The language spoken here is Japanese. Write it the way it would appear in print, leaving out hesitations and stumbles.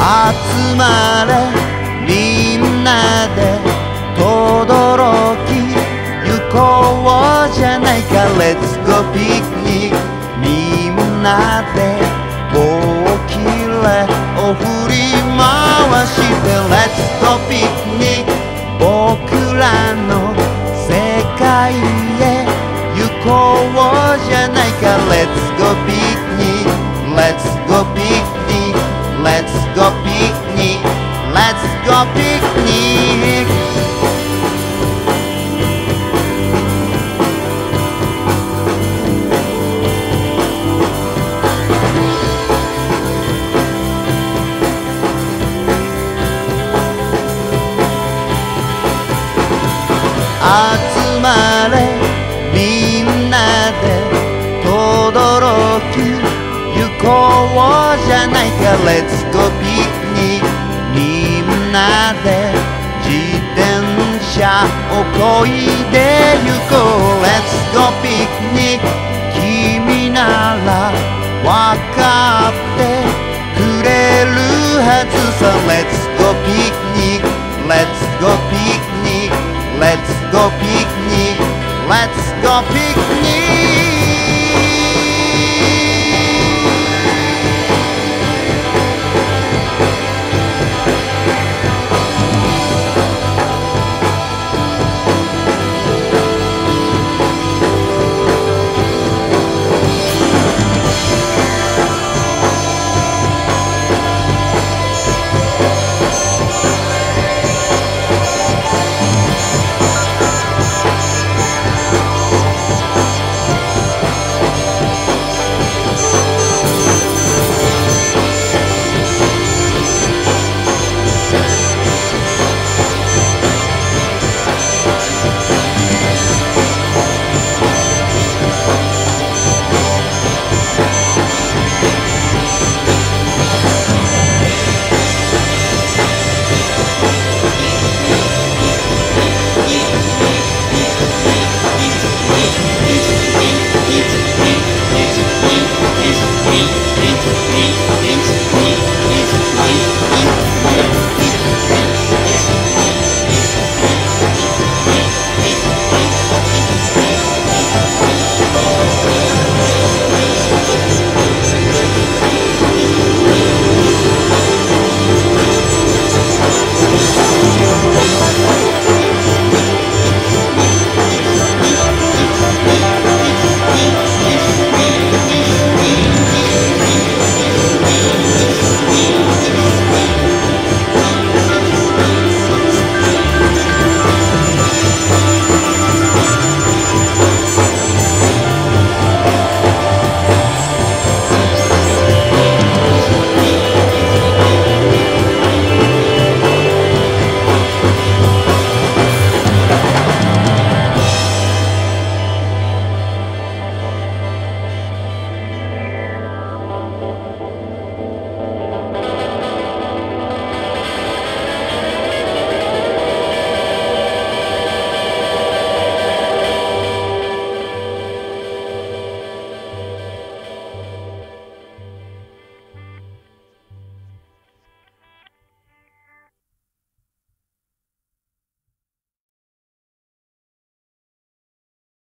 集まれみんなで轟き行こうじゃないか Let's go ピクニックみんなで大きれを振り回して Let's go ピクニック僕らの世界へ行こうじゃないか Let's go ピクニック Let's go ピクニック Let's go ピクニック Let's go ピクニック集まれみんなで轟き行こうじゃないか Let's go ピクニックみんなで自転車を漕いで行こう Let's go ピクニック君ならわかってくれるはずさ Let's go ピクニック Let's go ピクニックLet's go picnic, let's go picnic.